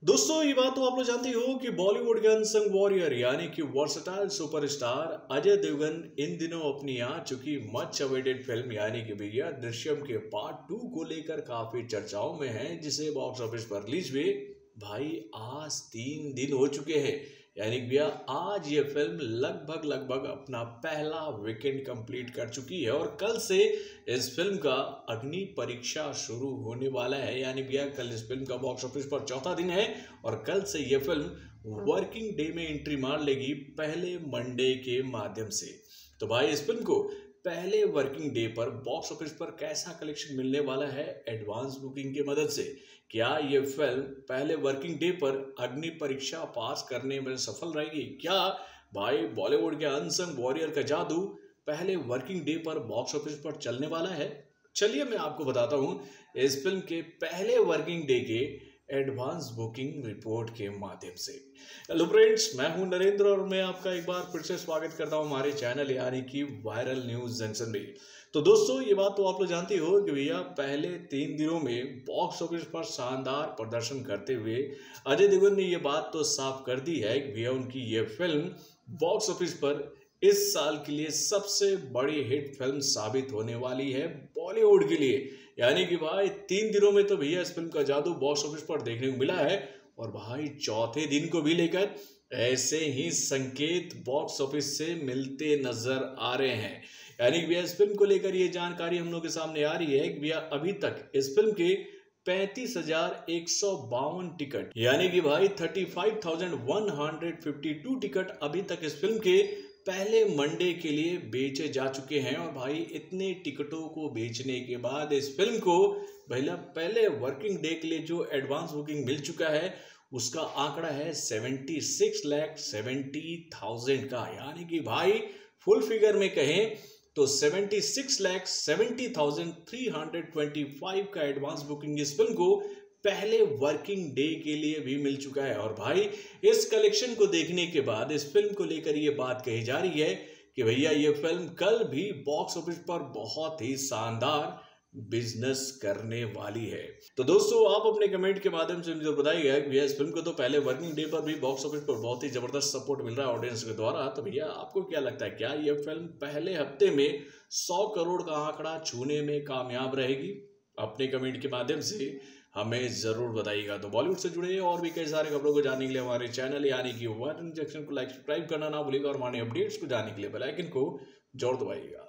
दोस्तों ये बात तो आप लोग जानते हो कि बॉलीवुड के अनसंग वॉरियर यानी कि वर्सटाइल सुपरस्टार अजय देवगन इन दिनों अपनी आ चुकी मच अवेटेड फिल्म यानी कि भैया दृश्यम के पार्ट 2 को लेकर काफी चर्चाओं में है, जिसे बॉक्स ऑफिस पर रिलीज हुए भाई आज 3 दिन हो चुके हैं। यानी कि भैया आज ये फिल्म लगभग अपना पहला वीकेंड कंप्लीट कर चुकी है और कल से इस फिल्म का अग्नि परीक्षा शुरू होने वाला है। यानी भैया कल इस फिल्म का बॉक्स ऑफिस पर चौथा दिन है और कल से ये फिल्म वर्किंग डे में एंट्री मार लेगी पहले मंडे के माध्यम से। तो भाई इस फिल्म को पहले वर्किंग डे पर बॉक्स ऑफिस पर कैसा कलेक्शन मिलने वाला है एडवांस बुकिंग की मदद से, क्या ये फिल्म पहले वर्किंग डे पर अग्नि परीक्षा पास करने में सफल रहेगी, क्या भाई बॉलीवुड के अनसंग वॉरियर का जादू पहले वर्किंग डे पर बॉक्स ऑफिस पर चलने वाला है। चलिए मैं आपको बताता हूँ इस फिल्म के पहले वर्किंग डे के एडवांस बुकिंग रिपोर्ट के माध्यम से। हेलो फ्रेंड्स, मैं हूं नरेंद्र और मैं आपका एक बार फिर से स्वागत करता हूं हमारे चैनल यानी कि वायरल न्यूज जंक्शन में। तो दोस्तों ये बात तो आप लोग जानते हो कि भैया पहले 3 दिनों में बॉक्स ऑफिस पर शानदार प्रदर्शन करते हुए अजय देवगन ने ये बात तो साफ कर दी है कि भैया उनकी ये फिल्म बॉक्स ऑफिस पर इस साल के लिए सबसे बड़ी हिट फिल्म साबित होने वाली है बॉलीवुड के लिए। यानी कि भाई 3 दिनों में तो भैया इस फिल्म का जादू बॉक्स ऑफिस पर देखने को मिला है और भाई चौथे दिन को भी लेकर ऐसे ही संकेत बॉक्स ऑफिस से मिलते नजर आ रहे हैं। यानी कि भैया इस फिल्म को लेकर ये जानकारी हम लोग के सामने आ रही है कि भैया अभी तक इस फिल्म के 35,152 टिकट यानी कि भाई 35,152 टिकट अभी तक इस फिल्म के पहले मंडे के लिए बेचे जा चुके हैं। और भाई इतने टिकटों को बेचने के बाद इस फिल्म को पहले वर्किंग डे के लिए जो एडवांस बुकिंग मिल चुका है उसका आंकड़ा है 76,70,000 का। यानी कि भाई फुल फिगर में कहें तो 76,70,325 का एडवांस बुकिंग इस फिल्म को पहले वर्किंग डे के लिए भी मिल चुका है। और भाई इस कलेक्शन को देखने के बाद इस फिल्म को लेकर ये बात कही जा रही है कि भैया ये फिल्म कल भी बॉक्स ऑफिस पर बहुत ही शानदार बिजनेस करने वाली है। तो दोस्तों आप अपने कमेंट के माध्यम से मुझे बताइएगा कि भैया इस फिल्म को तो पहले वर्किंग डे पर भी बॉक्स ऑफिस पर बहुत ही जबरदस्त सपोर्ट मिल रहा है ऑडियंस के द्वारा। तो भैया आपको क्या लगता है, क्या ये फिल्म पहले हफ्ते में 100 करोड़ का आंकड़ा छूने में कामयाब रहेगी? अपने कमेंट के माध्यम से हमें जरूर बताइएगा। तो बॉलीवुड से जुड़े और भी कई सारे खबरों को जानने के लिए हमारे चैनल यानी कि वायरल जंक्शन को लाइक सब्सक्राइब करना ना भूलिएगा और हमारे अपडेट्स को जानने के लिए बेल आइकन को जरूर दबाइएगा।